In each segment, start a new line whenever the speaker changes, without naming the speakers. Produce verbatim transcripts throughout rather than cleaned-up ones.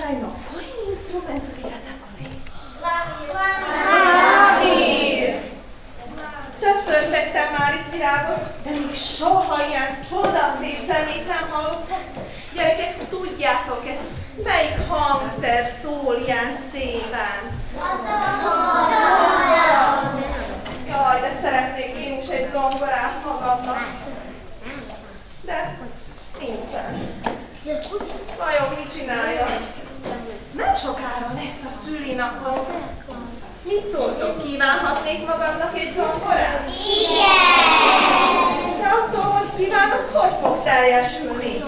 Tajno, koji instrument svira tako mi?
Klavír! Többször szedtem már itt virágot, de még soha ilyen csodaszép zenét nem hallottam. Gyerekek, tudjátok-e, melyik hangszer szól ilyen szépen? Jaj, de szeretnék én is egy zongorát magamnak. De nincsen. Vajon mit csinálja? Nem sokára lesz a szülinapom. Mit szóltok, kívánhatnék magamnak egy zongorát?
Igen!
De attól, hogy kívánok, hogy fog teljesülni?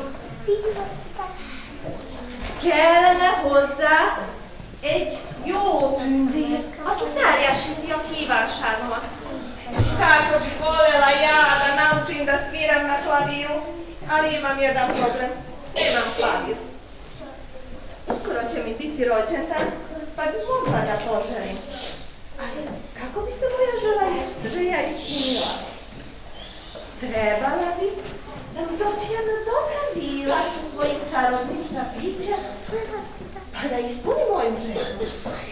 Kellene hozzá egy jó tündér, aki teljesíti a kívánságomat. Kako bi voljela ja da naučim da sviram na klaviru, ali imam jedan problem. Nemam klavir. Uskoro će mi biti rođendan, pa bih mogla da poželim. Ali kako bi se moja želja ispunila? Trebala bi da mi dođe jedna dobra vila sa svojim čarobnim štapićem, pa da ispuni moju želju.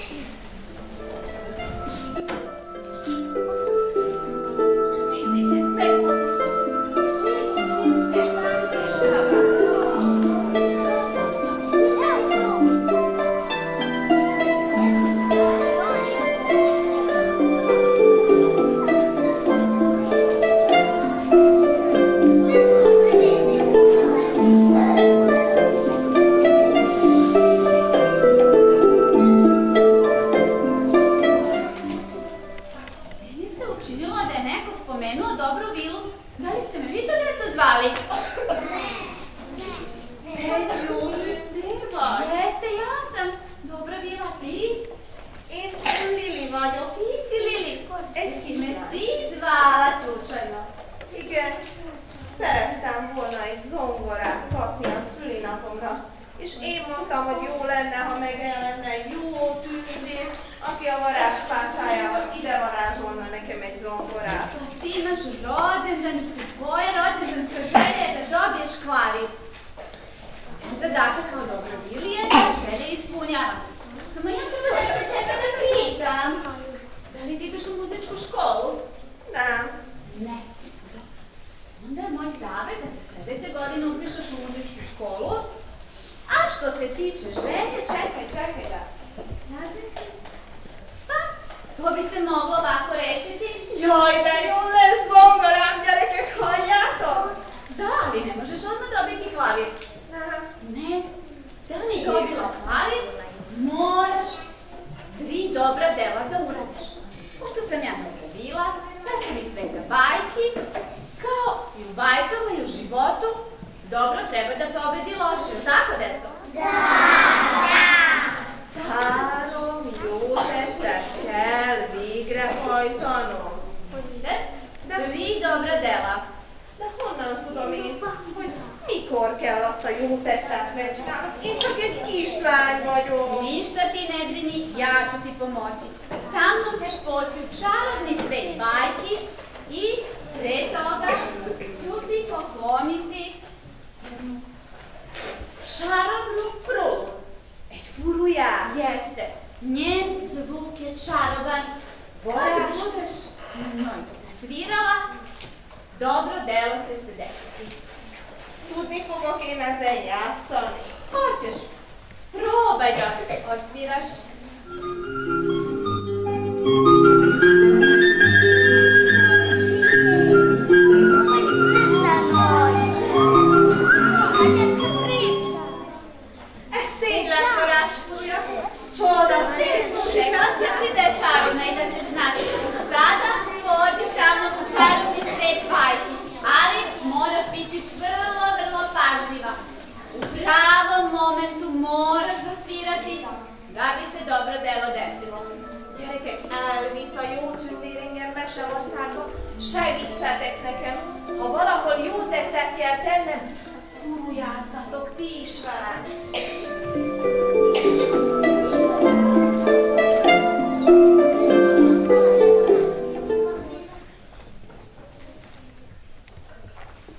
Segítsetek nekem, ha valahol jó tettet kell tennem, gurujázzatok ti is velem.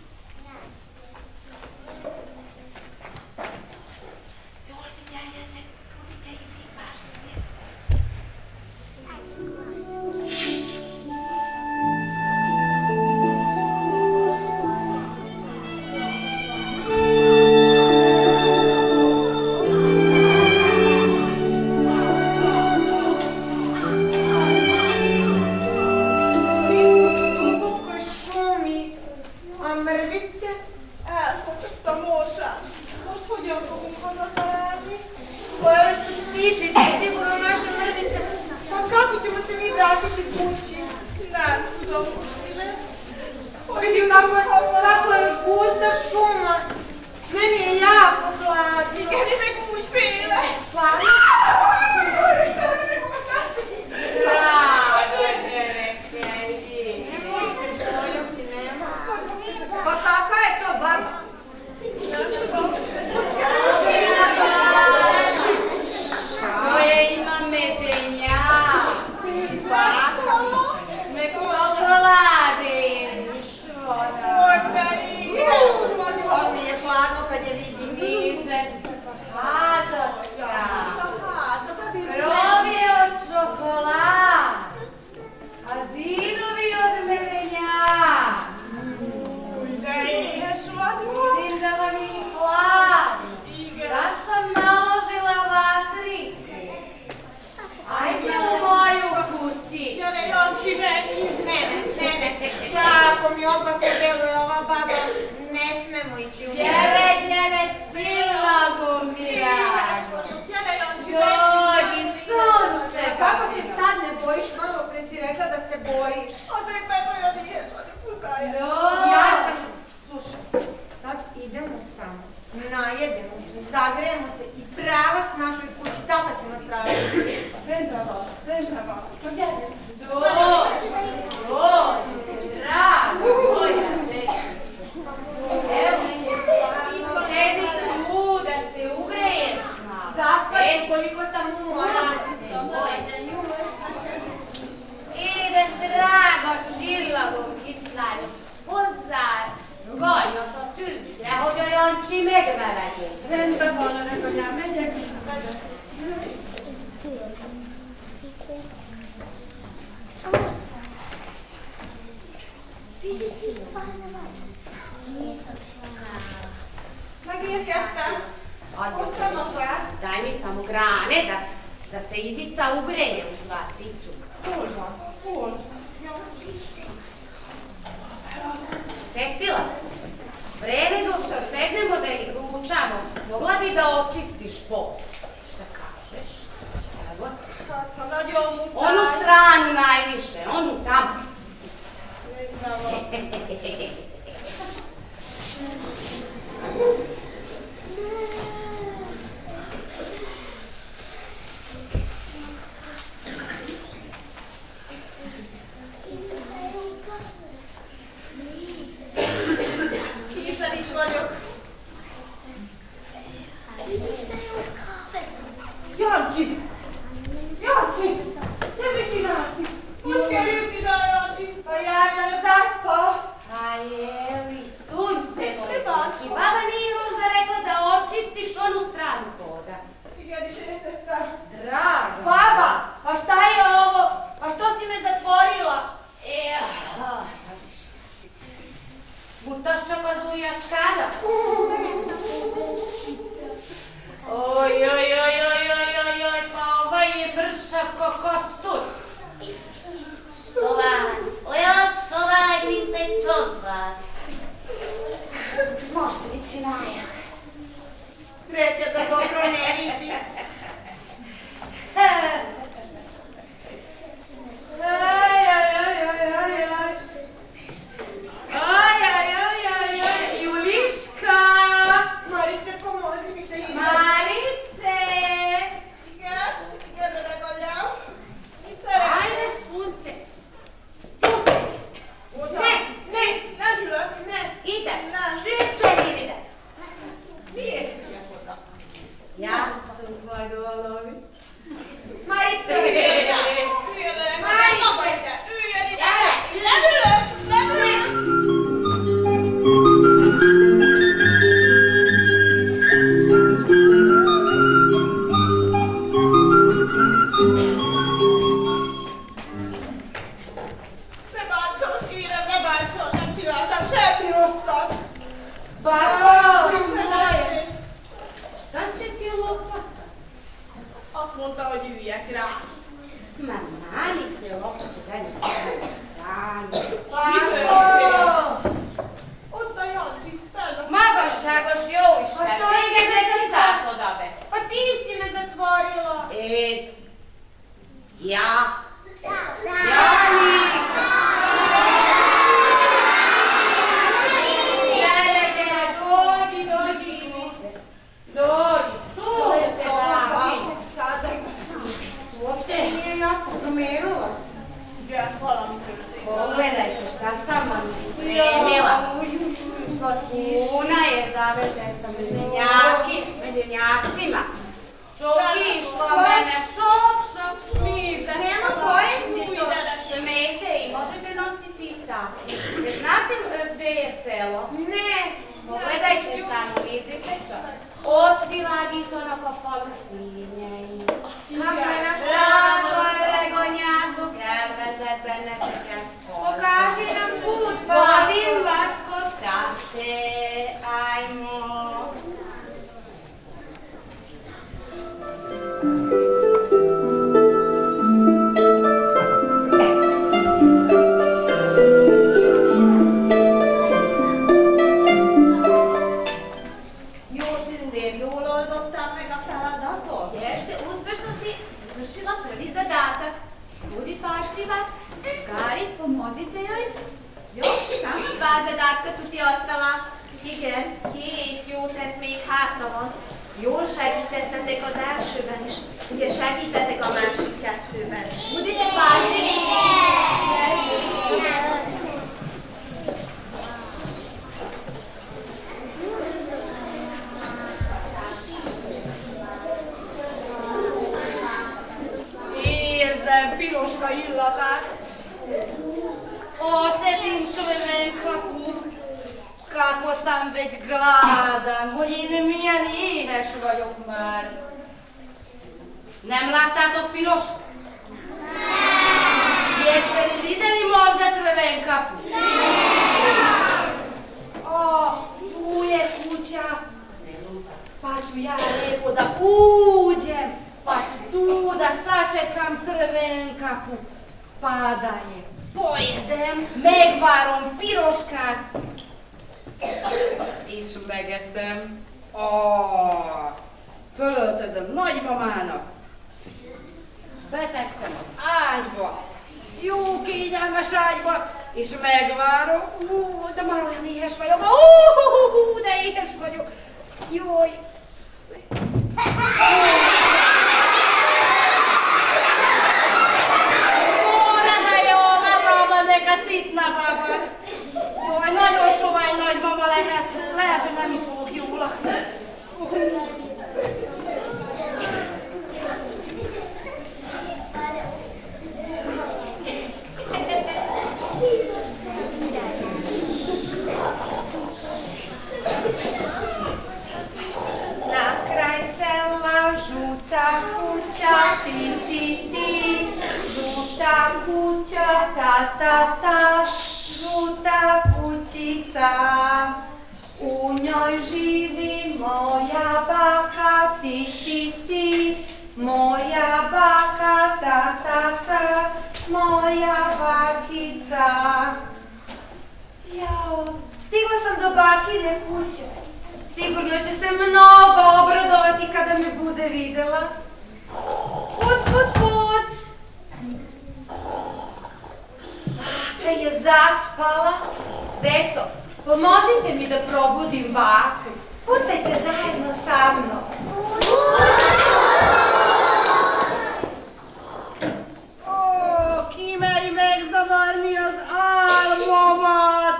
Jól figyeljetek,
ćemo se mi vratiti kući?
Nadam se dobro.
Vidi kako je, kako je gusta šuma. Meni je jako hladno.
Kad je neko uć pile?
Hladno? Nemoj se boljati, nema. Pa kakva je to baba?
Koje ima medenja? Me čokolade jediš, voda.
Ovo mi je hladno kad je vidim.
Vize, hazočka. Krov je od čokolad, a zidovi od medenja. Vidim da vam je hlad. Sad sam naložila vatrice. Ajde u moju kući.
Ne, ne, ne, ne. Jako mi opasno deluje ova baba. Ne smemo ići u
Jere, jere, čilago mi rago. Dođi, sunce.
Kako se sad ne bojiš? Malo pre si rekla da se bojiš. Ja sam... Slušaj, sad idemo tamo. Najedemo se, zagrejemo se i pravac našoj kući. Tata će nas tražiti.
Dođi, dođi, drago moja dečka. Evo, sedi tu da se ugreješ malo.
Zaspat ću koliko sam umoran.
Ideš, drago, čilago, kišlani. Pozar, goljno to tűz, hogy olyan csi megmeleged.
Rendben van, anyám, megyek. Megérkeztem. Hoztam a fát.
Daj mi samo grane da, da se Ivica ugreje u vatricu.
Hol van? Hol?
Setila se. Pre nego što sednemo da ih ručamo, mogla bi da očistiš pod. Šta kažeš? Sad
Pa nađemo mu sad.
onu stranu najviše, onu tamo.
Ne znamo. Készen is vagyok. Jancsi! Jancsi! Te mit csinálsz itt? Hogy került ide a Jancsi?
Pa ja sam zaspao.
A jeli, sunce moje oči. Baba nije možda rekla da očistiš onu stranu poda.
Igen, is értettem.
Drago.
Baba, a šta je ovo? A što si me zatvorila?
E, Butaš csak az ujjacskádat? Oj, oj, oj, oj, oj, oj, oj, pa ovaj je mršav ko kostur. Sovaj, olyan sovaj, mint egy csodváz. Most mit csináljak?
Sreća da dobro ne vidi.
Aj, aj, aj, aj, aj, aj. Aj, aj, aj, aj, aj, Juliška!
Marice, pomozi mi da idem.
Marice!
Igen, igen, öreg anyám. Mit
Ajde,
szeretnél?
sunce! Tu se!
Oda.
Ne, ne,
Nem ülök, ne.
Ide! Csücsenén ide!
Miért ülök oda?
Játszunk majd valami.
Marice,
Üljön öreg anyám, maga ide. Üljön ide. Nem ülök, nem ülök. Ne bántson, kérem, ne bántson, nem csináltam semmi rosszat.
baba!
Mit szeretnél?
Šta će ti lopata?
Azt mondta, hogy üljek rá.
Ma mani se lopatu da ne strani.
Baba!
Ott a Jancsi, fel.
Magasságos jó Isten,
A što
téged
ide
meg
me
kizárt oda be.
Pa ti si me zatvorila.
E, ja?
promenila se.
Ja, hvala mi se.
Pogledajte šta sam vam pripremila. Una je zaveže sa medenjacima. Čoki išlo mene šop, šop, šop.
Nema pojesti to.
Smete i možete nositi i tako. Ne znate gde je selo?
Ne.
Pogledajte samo, vidite čak. Otvila to na kopalu svinje i...
Kako je naš
Drago je regonjaku, kerveze, beneteke.
Pokaži nam put, babo.
Vodim vas kod tate, ajmo.
Vršila prvi zadatak. Budi pašljiva. Gari, pomozite joj. Još samo dva zadatka su ti ostala.
Igen, két jó tett még hátra van. Jól segítettetek az elsőben is. Ugye segítetek a másik kettőben is.
Budite pažljivi.
Érzem piroska illatát. Osjetim crvenkaku. Kako sam već gladan, hogy én milyen éhes vagyok már. Nem láttátok pirosku? Jeste li videli možda crvenkaku? O, tu je kuća. Pa ću ja lijepo da uđem, pa ću tu da sačekam crvenkaku. Pa da je pojedem megvárom piroskát. És megeszem. Oh, fölöltözöm nagymamának. Befekszem az ágyba. Jó kényelmes ágyba. És megvárom. Hú, de már olyan éhes vagyok. Hú, de éhes vagyok. Jaj. Óra, de jó, baba, neka szitna baba. Jaj, nagyon sovány nagymama lehet, lehet, hogy nem is fogok jól lakni.
Na kraj sela žuta kuća, ti, ti, ti. Žuta kuća, ta, ta, ta. Žuta kućica, u njoj živi moja baka, ti, ti, ti. Moja baka, ta, ta, ta. Moja bakica. Jao, stigla sam do bakine kuće. Sigurno će se mnogo obradovati kada me bude videla. Puc, puc, puc. Baka je zaspala. Deco, pomozite mi da probudim baku. Pucajte zajedno sa mnom.
Ó, ki meri megzavarni az álmomat?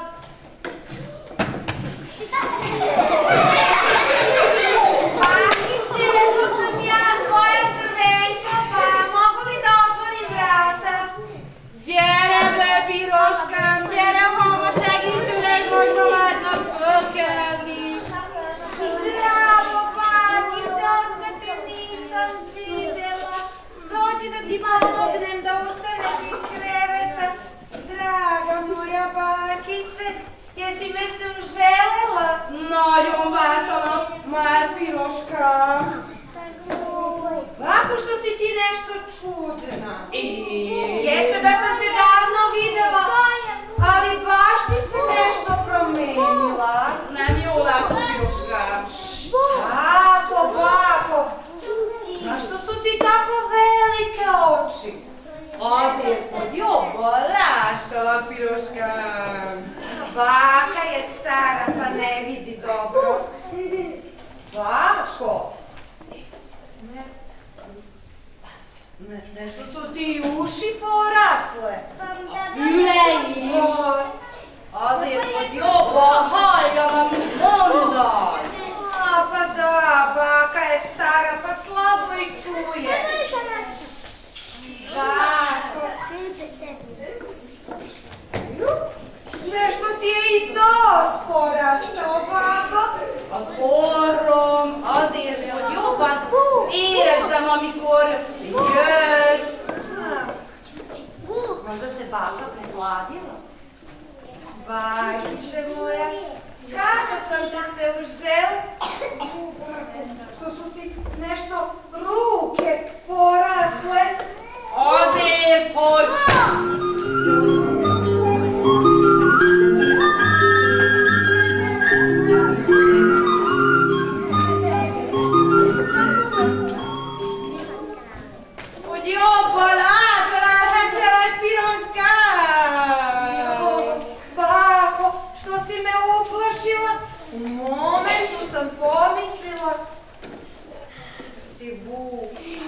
Bakice, to sam ja, tvoja crvenka, pa mogu li da otvorim vrata?
Gyere be, piroskám, gyere, mama, segítsünk egy nagymamádnak fölkelni.
Bravo, bakice, otkad te nisam videla. Dođi da ti pomognem da ustaneš iz kreveta. Draga moja bakice, jesi me sam želela?
Nagyon vártalak már, piroskám.
Bako, što si ti nešto čudna. Jeste da sam te davno videla, ali baš ti se nešto promenila.
Nem jól látom, piroskám.
Bako, bako, zašto su ti tako velike oči?
Azért, hogy jobban lássalak, piroskám.
Baka je stara pa ne vidi dobro. Bako.
Nešto su ti uši porasle.
Ylejš!
Ali od joba haljava mi onda. A pa da, baka je stara pa slabo i čuje. Bako. Nešto ti je i nos porastao, bako.
A zborom, a zirne od joban, i rezamo mi kore. Jes!
Možda se baka prehladila? Bajice moja, kako sam ti se užela? Što su ti nešto ruke porasle?
Ozir, poj!
U momentu sam pomislila si Vuk.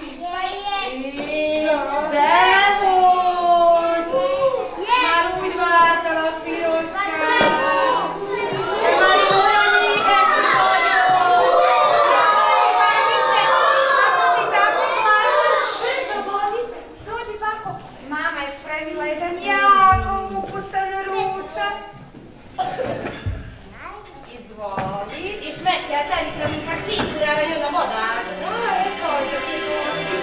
I Demuj! Maruj vatala piroška! Maruj eši podjelo!
Bajice, kako si tako plaćaš? Dođi, dođi bako. Mama je spremila jedan jako ukusan ručak. Izvoli.
I šmetke, a taj nikad nikak ti kuravaju na voda.
Da, rekao je da će doći.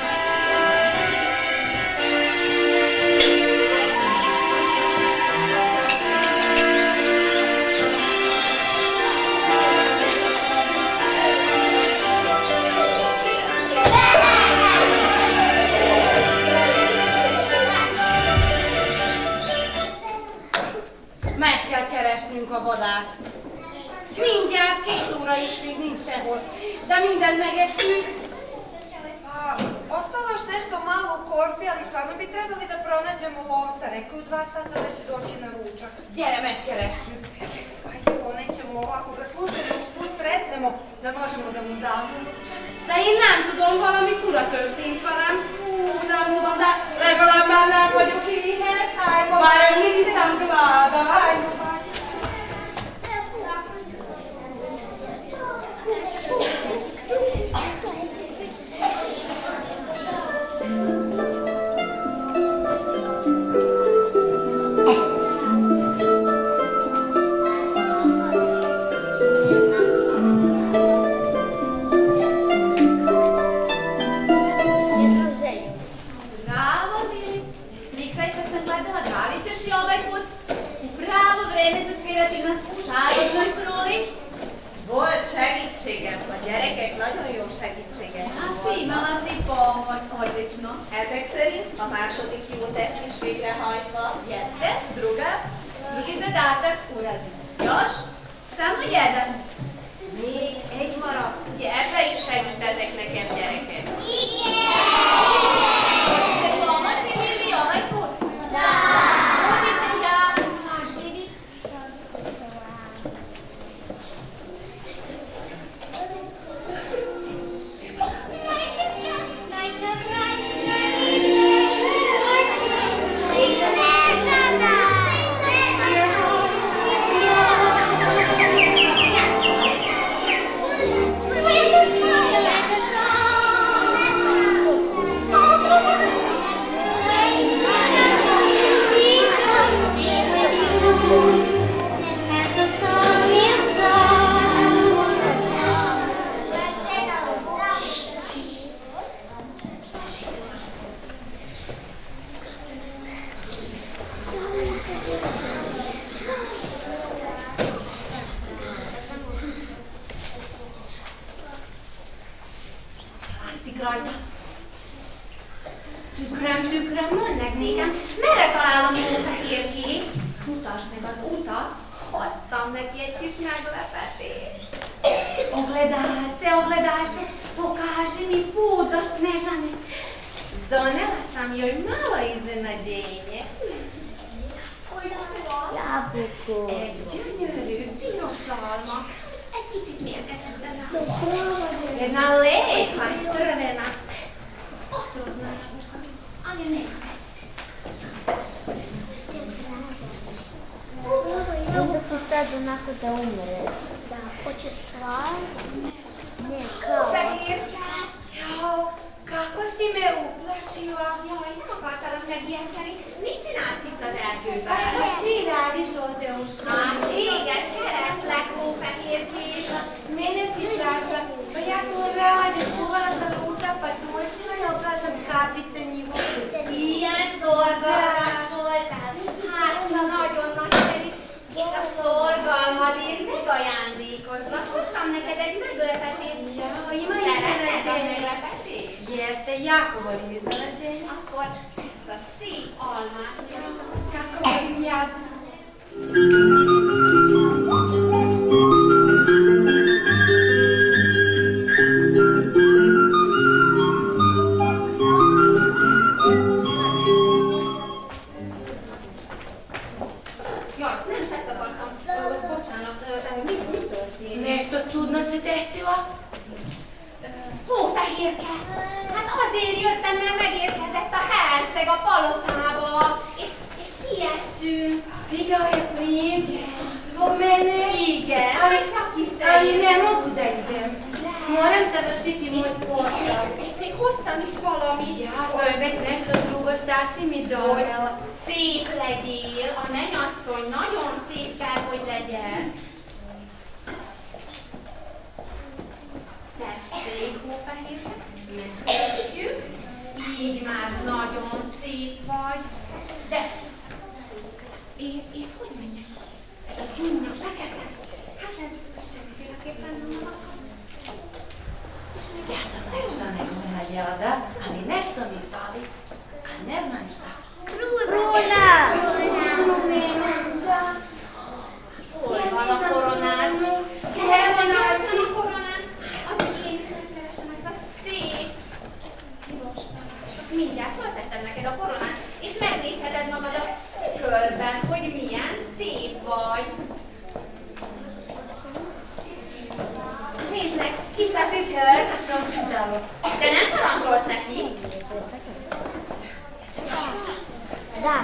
Meg kell keresnünk a vadász. Mindjárt két óra is még nincs sehol, de mindent megettünk.
Pa, ostalo još nešto malo u korpi, ali stvarno bi trebali da pronađemo lovca. Rekao u dva sata da će doći na ručak.
Gyere, megkeressük.
Ajde, ponećemo ako ga slučajno usput sretnemo, da možemo da mu damo ručak.
De én nem tudom, valami fura történt velem. Fú, nem tudom, de legalább már nem vagyok éhes. Már emlékszem Glába.
Volt segítségem, a gyerekek nagyon jó segítsége.
Znači, imala si pomoć, odlično.
Ezek szerint a második jó tett is végrehajtva.
Jeste, druga, drugi zadatak urađen. Još, samo jedan.
Még egy maradt. Ugye ebbe is segítetek nekem, gyerekek.
Hoćete pomoći mi ovaj put? Da! Budite jako pažljivi.
Rajta. Tükröm, tükröm, mondd meg nékem, merre találom jó fehérkét? Mutasd meg az utat, hoztam neki egy kis meglepetést. Ogledalce, ogledalce, pokaži mi put do Snežane. Donela sam joj malo iznenađenje. Jabuko. Egy gyönyörű, piros alma. Egy kicsit mérgezetlen. Jedna légy, majd crvena. Otrodna.
ali nema.
Onda ti sad onako da umre. Da, hoće stvarno? Ne, kao...
Tahirka, jao, kako si me uplašila?
Joj, nem akartalak megijeszteni, nincs csinálsz itt az erdőben.
Pa šta ti radiš ovdje u
Hát
šumi?
téged kereslek, hófehérkés.
Mene si tražila, pa ja to radim, kuvala sam ruča patuljcima i obla sam kapice njihove.
Ilyen szorgalmas voltál. Hát, na nagyon nagyszerű. És a szorgalmadért megajándékozlak. Hoztam neked egy meglepetést.
Jao, ima
Szereted a
iznenađenje.
meglepetést?
Jeste, jako volim iznenađenje.
Akkor ezt a szép almát nyom.
Kako volim ja.
Jaj, nem is ezt akartam. Ö, Bocsánat, ö, de mi, mi történt?
Nešto čudno se desilo?
Hófehérke! Hát azért jöttem, mert megérkezett a herceg a palotába, és, és siessünk.
Stigao je princ. Zbog mene?
Igen,
Ali,
csak is
ali
eljön.
ne mogu da idem. Moram završiti moj posao.
És még hoztam is valamit.
Ja, to je već nešto drugo, šta si mi donela?
Szép legyél, a mennyasszony nagyon szép kell, hogy legyen. Tessék, hófehérke, megkötjük. Így már nagyon szép vagy. De én, én hogy menjek? Ez a dzsúnya fekete? Hát ez semmiféleképpen nem maradhat.
Ja sam nešto nešto nađela, ali nešto mi fali, a ne znam šta.
Kruna!
Krunu nemam, da.
Hol van a koronád? Keresd meg gyorsan a koronát, addig én is megkeresem ezt a szép piros palácsot. Mindjárt fölteszem neked a koronát, és megnézheted magad a tükörben, hogy milyen szép vagy. Nézd meg, itt a tükör.
Sam pitala.
De nem parancsolsz neki?
Da.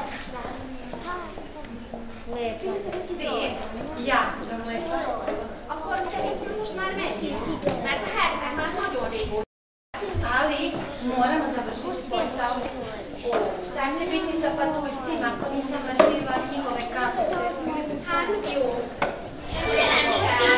Lepo.
Szép.
Ja sam lepa.
Akkor szerintem most már menjünk, mert a herceg már nagyon régóta.
Ali moramo završiti posao. Šta će biti sa patuljcima ako nisam raširila njihove kapice?
Hát jó. De nem kell.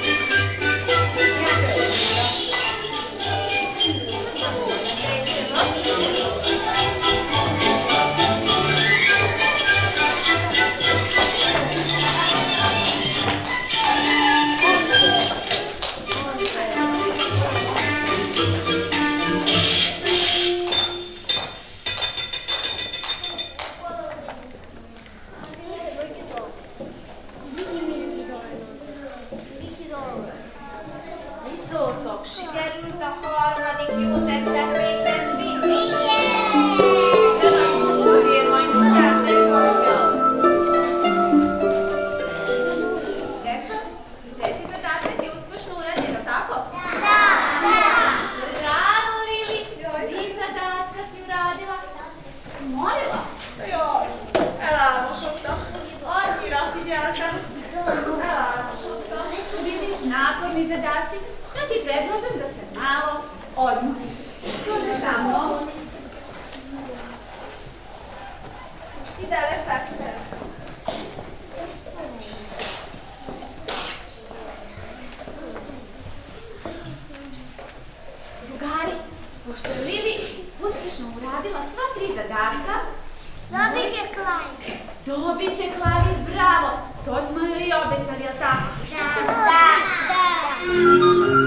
Mit szóltok? Sikerült a harmadik jó tettet véghez vinni? De akkor miért majd mindjárt meghalljam?
Deca, reci zadatak je uspešno urađeno, tako? Da, da. Bravo, Lili. Tri zadatka si uradila. Morila.
Jaj, elálmosodtam. Annyira figyeltem. Elálmosodtam.
Naporni zadaci, ja ti predlažem da se malo odmoriš. Dođe sa mnom.
Ide lefektem.
Drugari, pošto je Lili uspješno uradila sva tri zadatka,
Dobit će klavir.
dobit će klavir, bravo. To smo joj i obećali, jel tako?
Da, da, da.